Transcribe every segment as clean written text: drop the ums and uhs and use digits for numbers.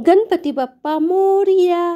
गणपती बाप्पा मोरया.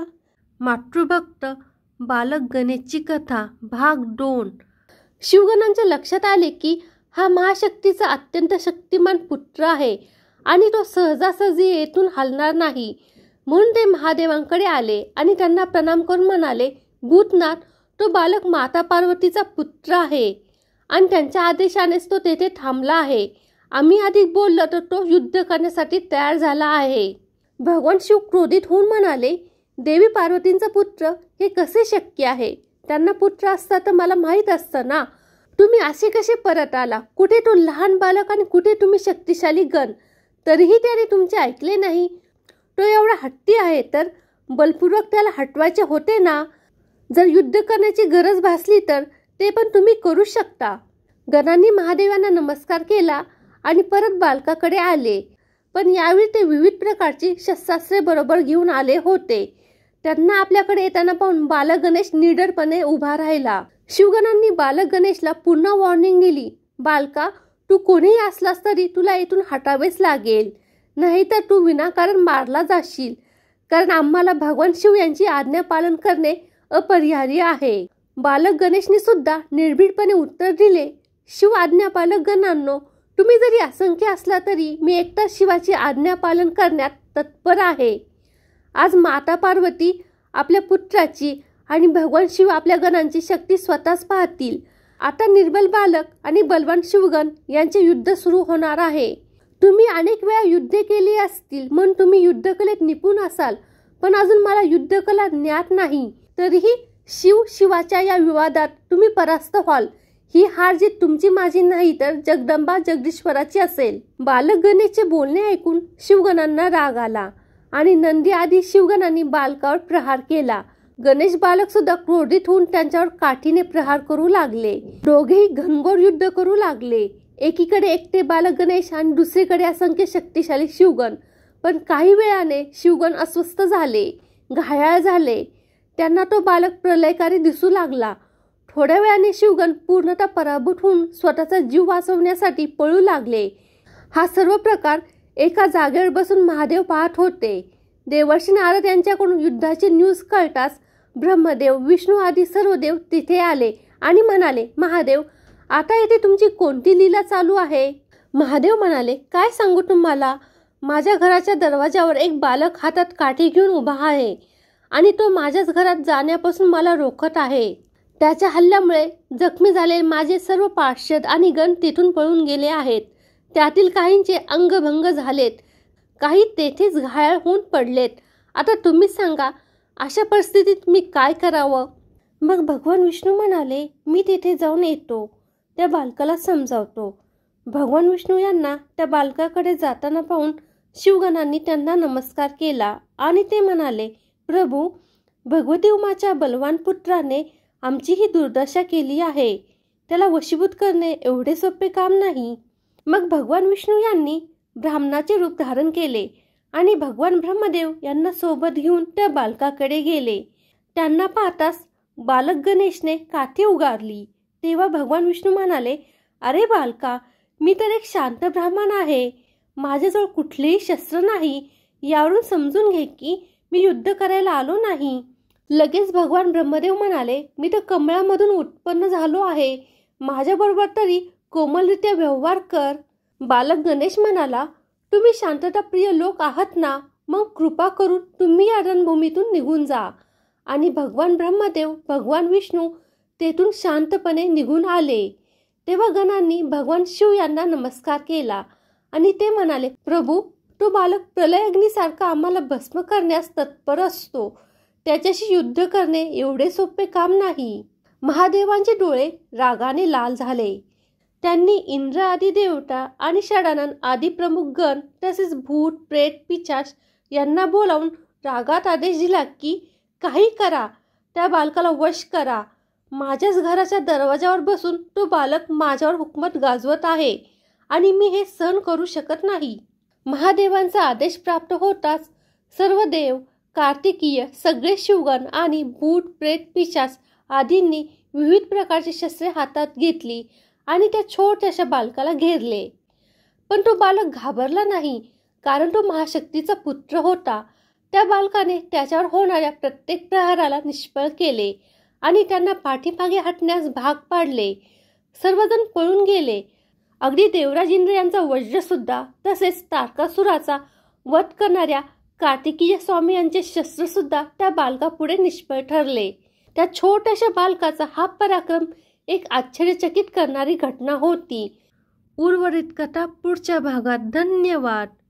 मातृभक्त बालक गणेशची कथा भाग 2. शिवगणांच्या लक्षात आले की हा महाशक्तीचा अत्यंत शक्तिमान पुत्र आहे आणि तो सहजासहजी येथून हलणार नाही. म्हणून ते महादेवांकडे आले आणि त्यांना प्रणाम करून म्हणाले, भूतनाथ, तो बालक माता पार्वतीचा पुत्र आहे आणि त्यांच्या आदेशानेच तो तेथे थांबला आहे. आम्ही अधिक बोललो तर तो युद्ध करण्यासाठी तयार झाला आहे. भगवान शिव क्रोधित होऊन म्हणाले, देवी पार्वतींचा पुत्र हे कसे शक्य आहे? त्यांना पुत्र असता तर मला माहीत असतं ना. तुम्ही असे कसे परत आला? कुठे तो लहान बालक आणि कुठे तुम्ही शक्तिशाली गण? तरीही त्याने तुमचे ऐकले नाही. तो एवढा हट्टी आहे तर बलपूर्वक त्याला हटवायचे होते ना. जर युद्ध करण्याची गरज भासली तर ते पण तुम्ही करू शकता. गणांनी महादेवांना नमस्कार केला आणि परत बालकाकडे आले. पण यावेळी ते विविध प्रकारची शस्त्रास्त्रे बरोबर घेऊन आले होते. त्यांना आपल्याकडे येताना पाहून बालक गणेश निडरपणे उभा राहिला. शिवगणांनी बालक गणेशला पुन्हा वॉर्निंग दिली, बालका, तू कोणीही असलास तरी तुला येथून हटावेच लागेल, नाहीतर तू विनाकारण मारला जाशील. कारण आम्हाला भगवान शिव यांची आज्ञा पालन करणे अपरिहार्य आहे. बालक गणेशने सुद्धा निर्भीडपणे उत्तर दिले, शिव आज्ञा पालक गणांनो, तुम्ही जरी असंख्य असला तरी मी एकटा शिवाची आज्ञा पालन करण्यात तत्पर आहे. आज माता पार्वती आपल्या पुत्राची आणि भगवान शिव आपल्या गणांची शक्ती स्वतःच पाहतील. आता निर्बल बालक आणि बलवान शिवगण यांचे युद्ध सुरू होणार आहे. तुम्ही अनेक वेळा युद्ध केली असतील म्हणून तुम्ही युद्धकलेत निपुण असाल, पण अजून मला युद्धकला ज्ञात नाही. तरीही शिव शिवाच्या या विवादात तुम्ही परास्त व्हाल. ही हार जीत तुमची माझी नाही तर जगदंबा जगदीश्वराची असेल. बालक गणेशचे बोलणे ऐकून शिवगणांना राग आला आणि नंदी आदी शिवगणांनी बालकावर प्रहार केला. गणेश बालक सुद्धा क्रोधित होऊन त्यांच्यावर काठीने प्रहार करू लागले. दोघेही घनघोर युद्ध करू लागले. एकीकडे एकटे बालक गणेश आणि दुसरीकडे असंख्य शक्तिशाली शिवगण. पण काही वेळाने शिवगण अस्वस्थ झाले, घायाळ झाले. त्यांना तो बालक प्रलयकारी दिसू लागला. थोड्या वेळाने शिवगण पूर्णतः पराभूत होऊन स्वतःचा जीव वाचवण्यासाठी पळू लागले. हा सर्व प्रकार एका जागेवर बसून महादेव पाहत होते. देवर्षी नारद यांच्याकडून युद्धाची न्यूज कळताच ब्रह्मदेव, विष्णू आदी सर्व देव तिथे आले आणि म्हणाले, महादेव, आता येथे तुमची कोणती लीला चालू आहे? महादेव म्हणाले, काय सांगू तुम्हाला. माझ्या घराच्या दरवाजावर एक बालक हातात काठी घेऊन उभा आहे आणि तो माझ्याच घरात जाण्यापासून मला रोखत आहे. त्याच्या हल्ल्यामुळे जखमी झालेले माझे सर्व पार्षद आणि गण तिथून पळून गेले आहेत. त्यातील काहींचे अंगभंग झालेत, काही तेथेच घायाळ होऊन पडलेत. आता तुम्हीच सांगा, अशा परिस्थितीत मी काय करावं? मग भगवान विष्णू म्हणाले, मी तिथे जाऊन येतो, त्या बालकाला समजावतो. भगवान विष्णू यांना त्या बालकाकडे जाताना पाहून शिवगणांनी त्यांना नमस्कार केला आणि ते म्हणाले, प्रभू, भगवती उमाच्या बलवान पुत्राने आमची ही दुर्दशा केली आहे. त्याला वशीभूत करणे एवढे सोपे काम नाही. मग भगवान विष्णू यांनी ब्राह्मणाचे रूप धारण केले आणि भगवान ब्रह्मदेव यांना सोबत घेऊन त्या बालकाकडे गेले. त्यांना पाहताच बालक गणेशने काठी उगारली. तेव्हा भगवान विष्णू म्हणाले, अरे बालका, मी तर एक शांत ब्राह्मण आहे. माझ्याजवळ कुठलेही शस्त्र नाही. यावरून समजून घे की मी युद्ध करायला आलो नाही. लगेच भगवान ब्रह्मदेव म्हणाले, मी तर कमळामधून उत्पन्न झालो आहे. माझ्याबरोबर तरी कोमलरित्या व्यवहार कर. बालक गणेश म्हणाला, तुम्ही शांतताप्रिय लोक आहात ना, मग कृपा करून तुम्ही या रणभूमीतून निघून जा. आणि भगवान ब्रह्मदेव, भगवान विष्णू तेथून शांतपणे निघून आले. तेव्हा गणांनी भगवान शिव यांना नमस्कार केला आणि ते म्हणाले, प्रभू, तो बालक प्रलय अग्नीसारखा आम्हाला भस्म करण्यास तत्पर असतो. त्याच्याशी युद्ध करणे एवढे सोपे काम नाही. महादेवांचे डोळे रागाने लाल झाले. त्यांनी इंद्र आदी देवता आणि षडानन आदी प्रमुख गण तसेच भूत, प्रेत, पिशाच यांना बोलावून रागात आदेश दिला की काही करा, त्या बालकाला वश करा. माझ्याच घराच्या दरवाजावर बसून तो बालक माझ्यावर हुकूमत गाजवत आहे आणि मी हे सहन करू शकत नाही. महादेवांचा आदेश प्राप्त होताच सर्व देव, कार्तिकीय, सगळे शिवगण आणि भूत, प्रेत, पिशाच आदींनी विविध प्रकारची शस्त्रे हातात घेतली आणि त्या छोट्याशा बालकाला घेरले. पण तो बालक घाबरला नाही, कारण तो महाशक्तीचा पुत्र होता. त्या बालकाने त्याच्यावर होणाऱ्या प्रत्येक प्रहाराला निष्फळ केले आणि त्यांना पाठीमागे हटण्यास भाग पाडले. सर्वजण पळून गेले. अगदी देवराज इंद्र यांचा वज्र सुद्धा, तसेच तारकासुराचा वध करणाऱ्या कार्तिकीय स्वामी यांचे शस्त्र सुद्धा त्या बालकापुढे निष्फळ ठरले. त्या छोट्याशा बालकाचा हा पराक्रम एक आश्चर्यचकित करणारी घटना होती. उर्वरित कथा पुढच्या भागात. धन्यवाद.